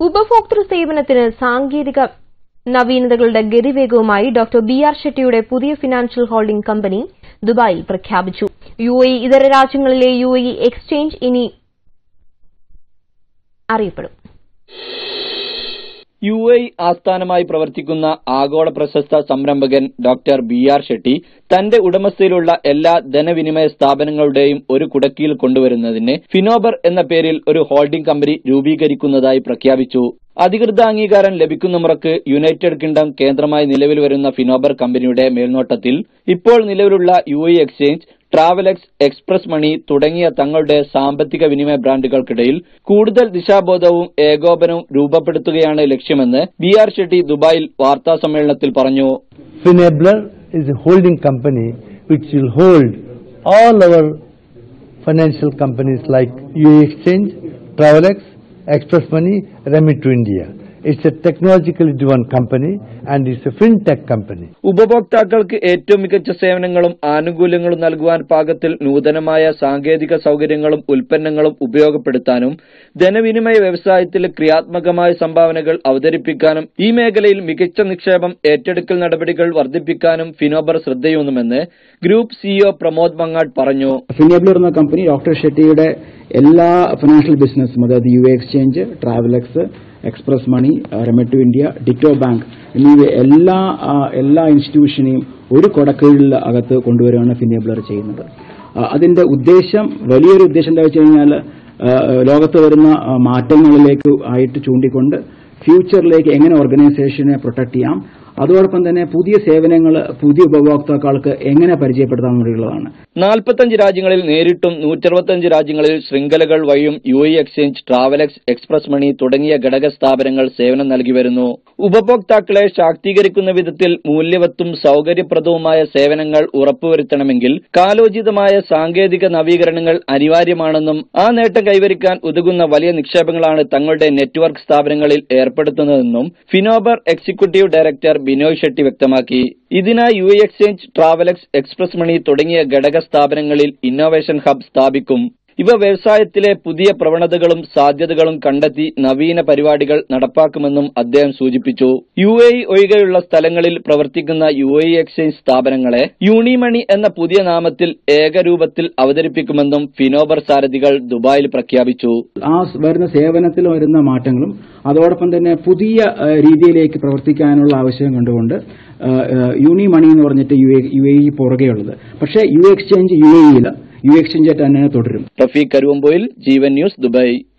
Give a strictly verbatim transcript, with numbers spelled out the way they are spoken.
ഉപഭോക്തൃ സേവനത്തിന് സാങ്കേതിക നവീനതകളുടെ ഗതിവേഗവുമായി ഡോക്ടർ ബി ആർ ഷെട്ടിയുടെ പുതിയ ഫിനാൻഷ്യൽ ഹോൾഡിംഗ് കമ്പനി ദുബായിൽ പ്രഖ്യാപിച്ചു. യു എ ഇ ഇതര രാജ്യങ്ങളിലെ യു എ ഇ എക്സ്ചേഞ്ച് ഇനി അറിയപ്പെടും. യു എ ഇ ആസ്ഥാനമായി പ്രവർത്തിക്കുന്ന ആഗോള പ്രശസ്ത സംരംഭകൻ ഡോക്ടർ ബി ആർ ഷെട്ടി തന്റെ ഉടമസ്ഥയിലുള്ള എല്ലാ ധനവിനിമയ സ്ഥാപനങ്ങളുടെയും ഒരു കുടക്കീഴിൽ കൊണ്ടുവരുന്നതിന് ഫിനോബർ എന്ന പേരിൽ ഒരു ഹോൾഡിംഗ് കമ്പനി രൂപീകരിക്കുന്നതായി പ്രഖ്യാപിച്ചു. അധികൃത അംഗീകാരം ലഭിക്കുന്ന മുറക്ക് യുണൈറ്റഡ് കിങ്ഡം കേന്ദ്രമായി നിലവിൽ വരുന്ന ഫിനോബർ കമ്പനിയുടെ മേൽനോട്ടത്തിൽ ഇപ്പോൾ നിലവിലുള്ള U A E exchange, Travelex, express money തുടങ്ങിയ തങ്ങളുടെ സാമ്പത്തിക വിനിമയ ബ്രാൻഡുകൾക്കിടയിൽ കൂടുതൽ ദിശാബോധവും ഏകോപനവും രൂപപ്പെടുത്തുകയാണ് ലക്ഷ്യമെന്ന് ബി ആർ ഷെട്ടി ദുബായിൽ വാർത്താ സമ്മേളനത്തിൽ പറഞ്ഞു. Finabler is a holding company which will hold all our financial companies like U A E Exchange, Travelex, Express Money, Remit to India. It's a technologically driven company and it's a fintech company. ഉപഭോക്താക്കൾക്ക് ഏറ്റവും മികച്ച സേവനങ്ങളും ആനുകൂല്യങ്ങളും നൽകുവാൻ പാകത്തിൽ നൂതനമായ സാങ്കേതിക സൗകര്യങ്ങളും ഉൽപ്പന്നങ്ങളും ഉപയോഗപ്പെടുത്താനും ധനവിനിമയ വ്യവസായത്തിൽ ക്രിയാത്മകമായ സംഭാവനകൾ അവതരിപ്പിക്കാനും ഈ മേഖലയിൽ മികച്ച നിക്ഷേപം ഏറ്റെടുക്കൽ നടപടികൾ വർദ്ധിപ്പിക്കാനും ഫിനോബർ ശ്രദ്ധയൂന്നുമെന്ന് ഗ്രൂപ്പ് സിഇഒ പ്രമോദ് മങ്ങാട് പറഞ്ഞു. ഫിനോബർ എന്ന കമ്പനി ഡോക്ടർ ഷെട്ടിയുടെ എല്ലാ ഫിനാൻഷ്യൽ ബിസിനസ്സും, അതായത് U A exchange, Travelex, express money, remit to India, ditto bank എന്നിവ എല്ലാ എല്ലാ ഇൻസ്റ്റിറ്റ്യൂഷനെയും ഒരു കൊടക്കീഴിൽ അകത്ത് കൊണ്ടുവരികയാണ് ഫിനേബ്ലർ ചെയ്യുന്നത്. അതിന്റെ ഉദ്ദേശം, വലിയൊരു ഉദ്ദേശം എന്താ വെച്ച് കഴിഞ്ഞാൽ ലോകത്ത് വരുന്ന മാറ്റങ്ങളിലേക്ക് ആയിട്ട് ചൂണ്ടിക്കൊണ്ട് ഫ്യൂച്ചറിലേക്ക് എങ്ങനെ ഓർഗനൈസേഷനെ പ്രൊട്ടക്ട് ചെയ്യാം, അതോടൊപ്പം തന്നെ പുതിയ സേവനങ്ങൾ പുതിയ ഉപഭോക്താക്കൾക്ക് എങ്ങനെ പരിചയപ്പെടുത്താൻ വേണ്ടിയുള്ളതാണ്. നാൽപ്പത്തഞ്ച് രാജ്യങ്ങളിൽ നേരിട്ടും നൂറ്ററുപത്തഞ്ച് രാജ്യങ്ങളിൽ ശൃംഖലകൾ വഴിയും U A E exchange, Travelex, express money തുടങ്ങിയ ഘടക സ്ഥാപനങ്ങൾ സേവനം നൽകി വരുന്നു. ഉപഭോക്താക്കളെ ശാക്തീകരിക്കുന്ന വിധത്തിൽ മൂല്യവത്തും സൌകര്യപ്രദവുമായ സേവനങ്ങൾ ഉറപ്പുവരുത്തണമെങ്കിൽ കാലോചിതമായ സാങ്കേതിക നവീകരണങ്ങൾ അനിവാര്യമാണെന്നും ആ നേട്ടം കൈവരിക്കാൻ ഉതകുന്ന വലിയ നിക്ഷേപങ്ങളാണ് തങ്ങളുടെ നെറ്റ്വർക്ക് സ്ഥാപനങ്ങളിൽ ഏർപ്പെടുത്തുന്നതെന്നും Finablr executive director Binoy Shetty വ്യക്തമാക്കി. ഇതിനായി U A E exchange, Travelex, express money തുടങ്ങിയ ഘടക സ്ഥാപനങ്ങളിൽ ഇന്നോവേഷൻ ഹബ് സ്ഥാപിക്കും. ഇവ വ്യവസായത്തിലെ പുതിയ പ്രവണതകളും സാധ്യതകളും കണ്ടെത്തി നവീന പരിപാടികൾ നടപ്പാക്കുമെന്നും അദ്ദേഹം സൂചിപ്പിച്ചു. യു എ ഇ ഒഴികെയുള്ള സ്ഥലങ്ങളിൽ പ്രവർത്തിക്കുന്ന യു എ ഇ എക്സ്ചേഞ്ച് സ്ഥാപനങ്ങളെ യൂണിമണി എന്ന പുതിയ നാമത്തിൽ ഏകരൂപത്തിൽ അവതരിപ്പിക്കുമെന്നും ഫിനോബർ സാരഥികൾ ദുബായിൽ പ്രഖ്യാപിച്ചു. ആ വരുന്ന സേവനത്തിൽ വരുന്ന മാറ്റങ്ങളും അതോടൊപ്പം തന്നെ പുതിയ രീതിയിലേക്ക് പ്രവർത്തിക്കാനുള്ള ആവശ്യം കണ്ടുകൊണ്ട് യൂണി മണി എന്ന് പറഞ്ഞിട്ട് യു എ ഇ പുറകെയുള്ളത്, പക്ഷേ യു എക്സ്ചേഞ്ച് യു എ ഇയിൽ യു എക്സ്ചേഞ്ച് തന്നെ തുടരും. റഫീഖ് കരുവമ്പോയിൽ, ജീവൻ ന്യൂസ്, ദുബായ്.